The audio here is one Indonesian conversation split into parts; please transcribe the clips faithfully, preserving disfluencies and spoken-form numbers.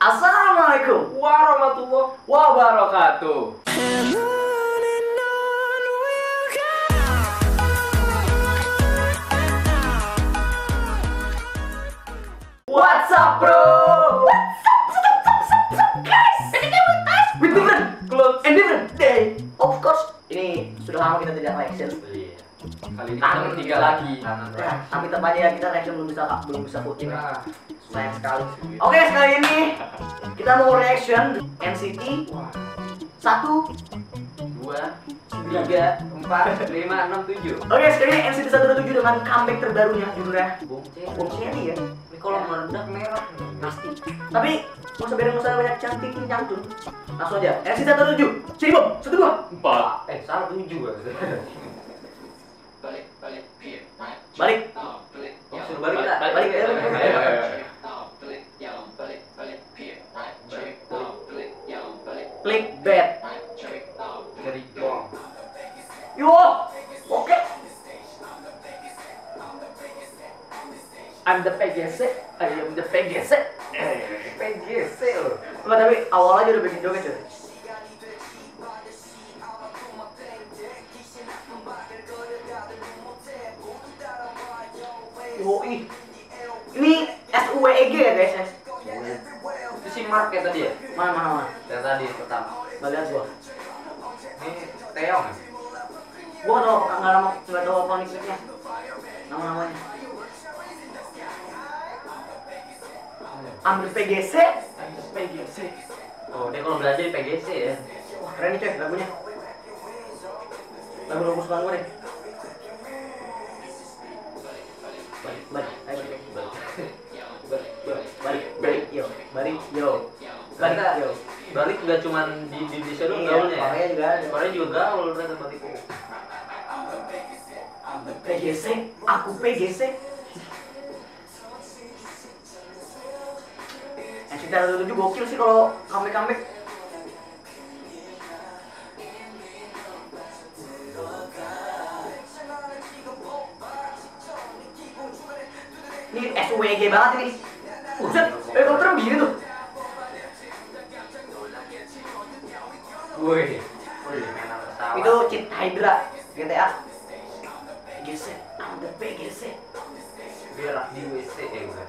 Assalamualaikum warahmatullahi wabarakatuh. What's up, bro? What's up, what's up, what's up, what's up, guys? Back again with us with different clothes and different day. Of course, ini sudah lama kita tidak reaction. Iya. Kali ini Kangen kita bertiga lagi. Ya, tapi tepatnya kita reaction belum bisa belum bisa footing. Nah, Sayang sekali. Oke, sekali ini kita mau reaction N C T satu, dua, tiga, empat, lima, enam, tujuh. Oke, sekali ini N C T satu dua tujuh dengan comeback terbarunya judulnya Bom Bom Cherry ya. Ini kalau meledak merah Pasti. Tapi nggak usah biar nggak usah banyak cantikin cantun. Langsung aja. N C T satu dua tujuh. Sini bom. Satu dua. empat. Eh, salah tujuh kan. Balik, balik, Balik. oh, balik, Oh, suruh balik kita. Balik, ayo, Ayo, balik. ayo, ayo, ayo. oh, balik, yo, balik, balik, here, right, check, oh, balik, yo, balik, Klik bed. right, check, oh, Dari bom. Yo. Oke. I'm the P G C. I am the P G C. P G C loh. Enggak, tapi awal aja udah bikin joget cuy. Yoi. Ini S U W E G ya guys. Itu si Mark ya tadi ya? Mana mana mana. Yang tadi pertama. Gak lihat gua. Ini Teong. Gua nggak tahu nggak nama nggak tahu apa nicknya. Nama namanya. Ambil P G C. P G C. Oh, dia kalau belajar di P G C ya. Wah keren nih coy lagunya. Lagu lagu kesukaan gua deh. Balik balik ayo balik balik balik balik balik balik yo balik yo balik Ternyata yo. balik nggak cuma di di Indonesia doang Iya, gaulnya. ya? Korea juga ada. Korea juga gaul ternyata balik. P G C, aku P G C. Yang kita tujuh gokil sih kalau comeback comeback. Ini S U W G banget ini. Buset, helikopter begini tuh. Wih, wih, mainan pesawat. Itu cheat Hydra G T A. P G C, ada P G C. berak di W C ya udah.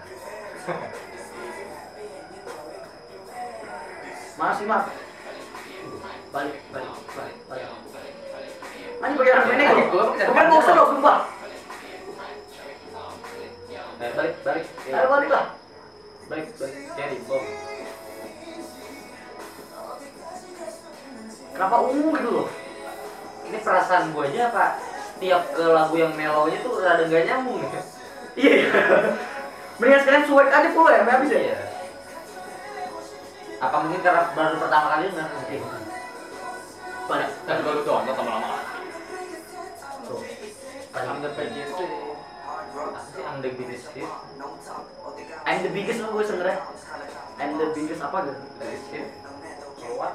Mana sih, Mak? Balik, balik, balik, balik. Mana pakai orang pendek Ayo, loh? gua pakai Bukan boxer loh, sumpah. Eh, balik, balik. Ayo balik lah. Balik, balik. Jadi bom. Kenapa ungu gitu loh? Ini perasaan gua aja Pak. Setiap ke lagu yang mellow-nya tuh rada gak nyambung ya. Iya, iya. Mendingan sekalian cuek aja full ya, habis ya? Iya. Apa mungkin karena baru pertama kali nggak ngerti? Balik. Kan baru doang, nggak lama-lama. Tuh. I'm the P G C. Apa sih I'm the biggest hit? I'm the biggest lo gue sebenernya. I'm the biggest apa gitu? Biggest hit. Keluar.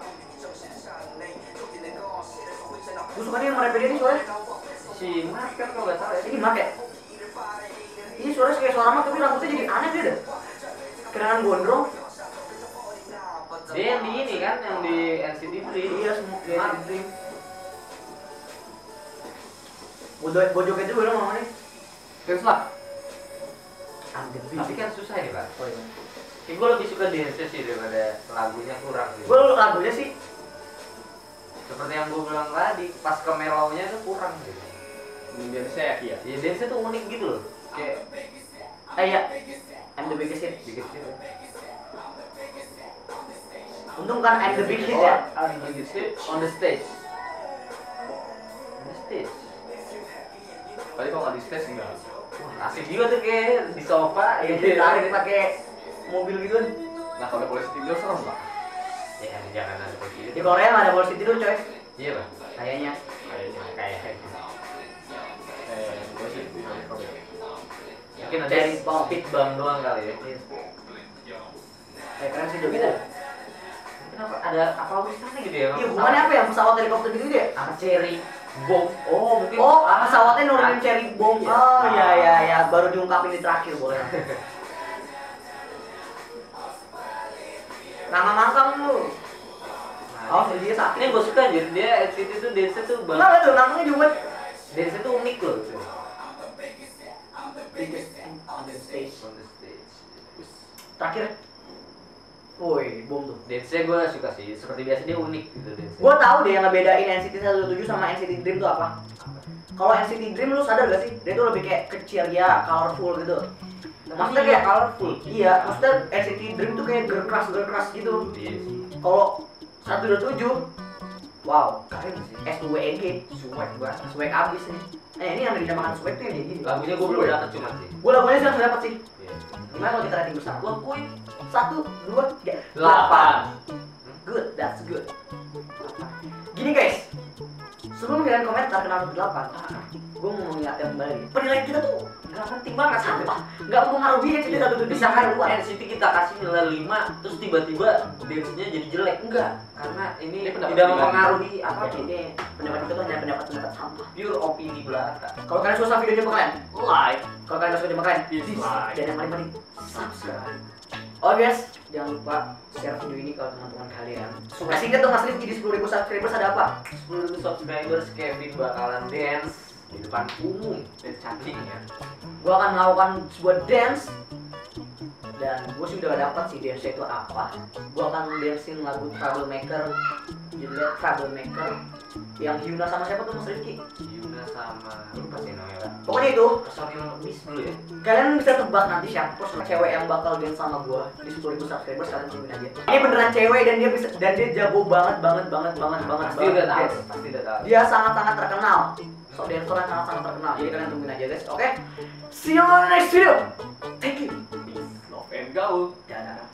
Gue suka nih yang merepet ini suaranya. Si Mark kan kalau nggak salah ya. Ini Mark ya? Ini suaranya kayak suara Mark tapi rambutnya jadi aneh dia dah. Kerangan gondrong. Dia yang di ini kan, yang di N C T Dream. Iya semua kayak Mark. Dream. Bodoh bojoket juga dong mama nih. Terus lah. I'm the Tapi biggest. kan susah ini Pak. Oh iya. Ya, gue lebih suka dance sih daripada lagunya kurang gitu. Gue lagunya sih. Seperti yang gue bilang tadi, pas ke mellow-nya itu kurang gitu. Biar saya ya. Ya dance tuh unik gitu loh. Kayak Eh iya. I'm the biggest hit. biggest hit. Untung kan I'm the big hit ya. Oh, I'm the biggest hit on the stage. On the stage. Tadi kalau nggak di stage enggak. Wah, asik juga tuh kayak di sofa Ya ya. ditarik pakai mobil gitu kan. Nah kalau ada polisi tidur serem pak. Ya jangan ada polisi. Di Korea nggak ada polisi tidur coy. Iya Pak. Kayaknya. Kayaknya. Kayak Eh polisi tidur serem. mungkin ada Dari bawah. speed bump doang kali ya. Kayak keren sih jogetnya. Kenapa ada apa urusannya gitu ya? Iya hubungannya apa ya pesawat helikopter gitu ya? Sama cherry bom. Oh mungkin. Oh pesawatnya nurunin cherry bomb. Iya. Oh iya iya iya baru diungkapin di terakhir boleh. Nama mangkang lu. Oh, Nah, dia sakit. ini gue suka aja dia N C T tuh dance tuh banget. Kenapa tuh namanya juga Dance tuh unik loh. Tuh. on the stage. On the stage. Terakhir. Woi, bom tuh. Dance-nya gue suka sih, seperti biasa dia unik gitu dance. Gue tahu deh yang ngebedain N C T seratus tujuh sama N C T Dream tuh apa. Kalau N C T Dream lu sadar gak sih? Dia tuh lebih kayak kecil ya, colorful gitu. Maksudnya kayak colorful. Iya, maksudnya N C T Dream tuh kayak gerkeras gerkeras gitu. Iya sih. Kalau seratus tujuh, wow, keren sih. S U W E G, Swag banget. swag abis nih. Eh ini yang dinamakan swag tuh yang kayak gini. Lagunya gue belum dapet cuman sih. Gue lagunya sih langsung dapet sih. Iya. Gimana kalau kita rating bersama? Gue akuin satu, dua, tiga, Delapan. Good, that's good. Gini guys, sebelum kalian komentar kenapa delapan, gue mau mengingatkan kembali. Penilaian kita tuh nggak penting banget, sampah, nggak mempengaruhi N C T satu tujuh. Misalkan N C T kita kasih nilai lima, terus tiba-tiba dance-nya jadi jelek. Enggak, karena ini, Ini pendapat tidak pribadi. mempengaruhi Ya, apa ini pendapat kita tuh hanya pendapat-pendapat sampah. pure opini belaka. Kalau kalian suka videonya apa kalian? Like, Kalau kalian nggak suka sama kalian, Dislike. dan yang paling penting subscribe. Oh guys, jangan lupa share video ini kalau teman-teman kalian. Suka singkat dong Mas Rifki, di sepuluh ribu subscribers ada apa? sepuluh ribu subscribers Kevin bakalan dance di depan umum dan cacingnya. Gue akan melakukan sebuah dance dan gue sih udah dapat sih dance itu apa. Gue akan dancein lagu Troublemaker, judulnya Troublemaker, yang Hyuna sama siapa tuh Mas Rifki? Yuna sama lupa sih namanya. Pokoknya itu Personil Miss dulu ya. kalian bisa tebak nanti siapa personil cewek yang bakal dance sama gue di sepuluh ribu subscribers, kalian tungguin aja. Ini beneran cewek dan dia bisa dan dia jago banget banget banget banget banget Pasti banget udah tahu, dance. pasti udah tahu. Dia sangat-sangat terkenal. So dancer yang sangat-sangat terkenal. Jadi kalian tungguin aja guys. Oke. See you on the next video. Thank you. Peace, love and gaul. Dadah.